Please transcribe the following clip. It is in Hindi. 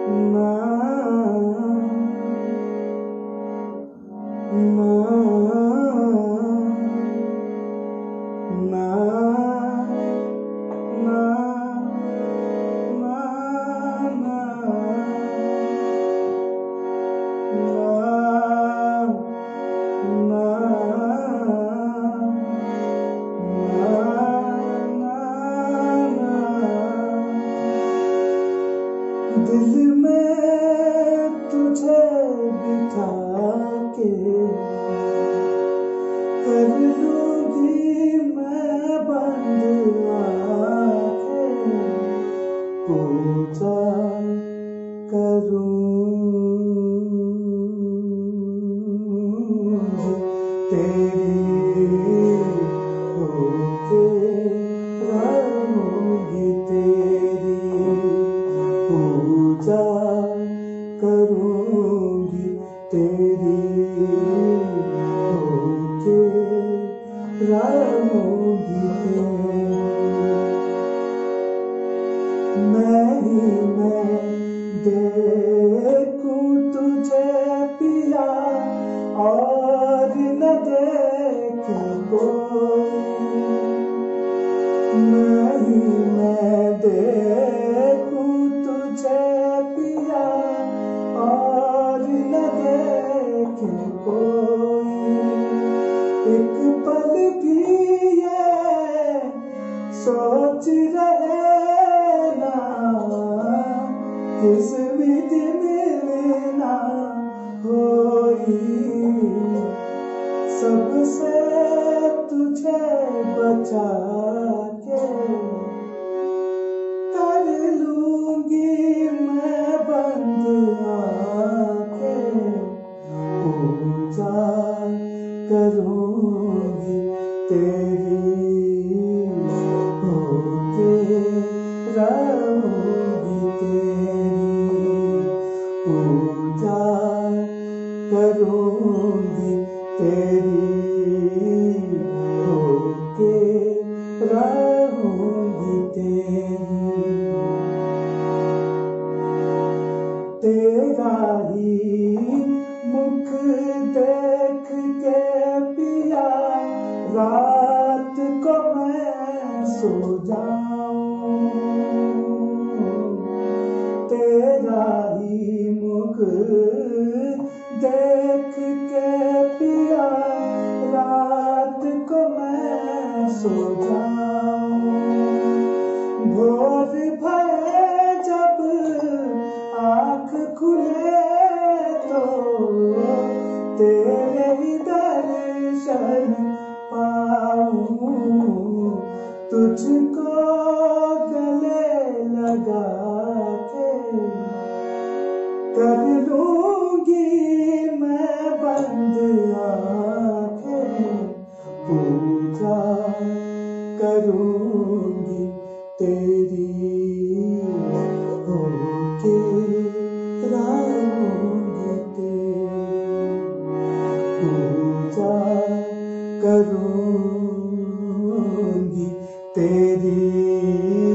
ना ना ना ना दिल में तुझे बिठा के कर लूंगी मैं बंद आंखें, पूजा करूंगी तेरी, होके रहूंगी तेरी, पूजा करूंगी तेरी, होके रहूंगी तेरी। मैं देखूं तुझे पिया और न देखे कोई, मैं देखूं तुझे पिया और न देखे कोई, एक पल भी ये सोच रहे ना किस विधि मिलना होई, सबसे तुझे बचा के कर लूंगी मैं बंद आंखें, पूजा करूंगी तेरी, होके रहूंगी तेरी, पूजा करूंगी तेरी, होके रहूंगी तेरी। तेरा ही मुख देख के पिया रात को मैं सो जाऊं, तेरा ही मुख देख के पिया रात को मैं सो जाऊं, भोर भये जब आँख खुले तो तेरे ही दर्शन पाऊं, तुझको गले लगा के कर लूंगी मैं बंद आंखें, पूजा करूंगी तेरी, होके रहूंगी तेरी, पूजा करूंगी तेरी।